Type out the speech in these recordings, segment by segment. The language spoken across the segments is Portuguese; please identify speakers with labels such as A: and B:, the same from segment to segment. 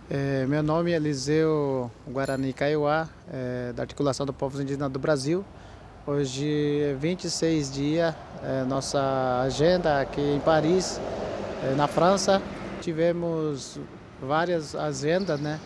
A: Meu nome é Eliseu Guarani Kaiowá, da Articulação dos Povos Indígenas do Brasil. Hoje é 26 dias, nossa agenda aqui em Paris, na França. Tivemos várias agendas, né?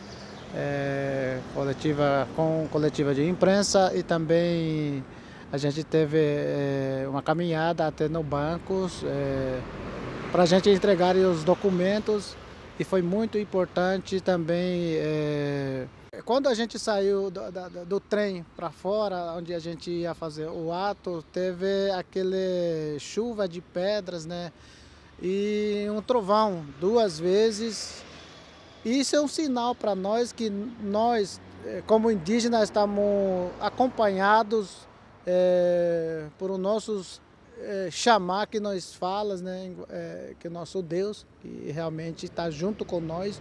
A: Coletiva de imprensa e também a gente teve uma caminhada até no bancos para a gente entregar os documentos. E foi muito importante também, quando a gente saiu do trem para fora, onde a gente ia fazer o ato, teve aquele chuva de pedras, né? E um trovão 2 vezes. Isso é um sinal para nós que nós, como indígenas, estamos acompanhados por nossos chamar que nós falas, né, que é nosso Deus, que realmente está junto com nós.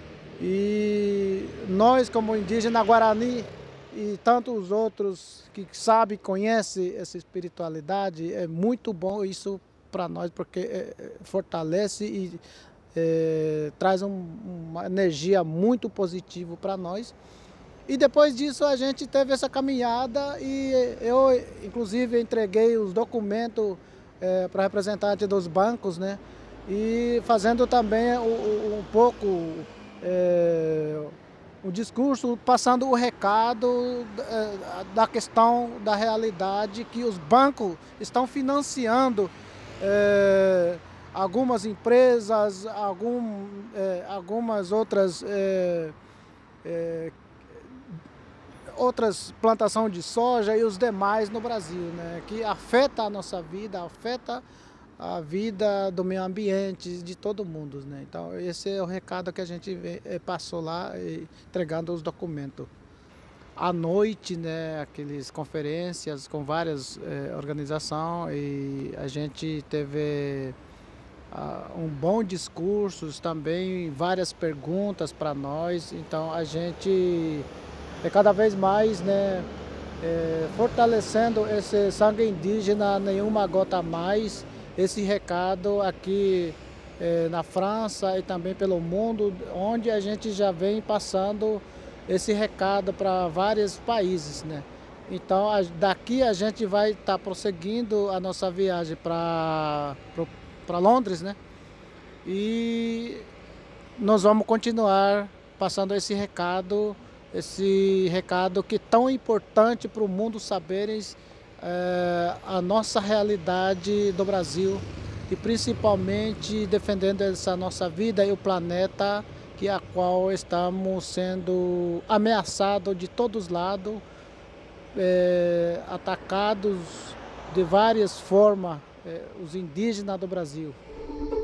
A: E nós, como indígena Guarani, e tantos outros que sabem, conhecem essa espiritualidade, é muito bom isso para nós, porque fortalece e traz uma energia muito positiva para nós. E depois disso a gente teve essa caminhada e eu, inclusive, entreguei os documentos para representantes dos bancos, né? E fazendo também um pouco um discurso, passando o recado da questão da realidade que os bancos estão financiando algumas empresas, algumas outras plantações de soja e os demais no Brasil, né, que afeta a nossa vida, afeta a vida do meio ambiente, de todo mundo, né? Então esse é o recado que a gente passou lá, entregando os documentos. À noite, né, aquelas conferências com várias organizações, e a gente teve um bom discurso, também várias perguntas para nós. Então a gente cada vez mais, né, fortalecendo esse sangue indígena, nenhuma gota a mais, esse recado aqui na França e também pelo mundo, onde a gente já vem passando esse recado para vários países, né? Então daqui a gente vai estar prosseguindo a nossa viagem para Londres, né? E nós vamos continuar passando esse recado que é tão importante para o mundo saberem a nossa realidade do Brasil, e principalmente defendendo essa nossa vida e o planeta, que a qual estamos sendo ameaçados de todos os lados, atacados de várias formas, os indígenas do Brasil.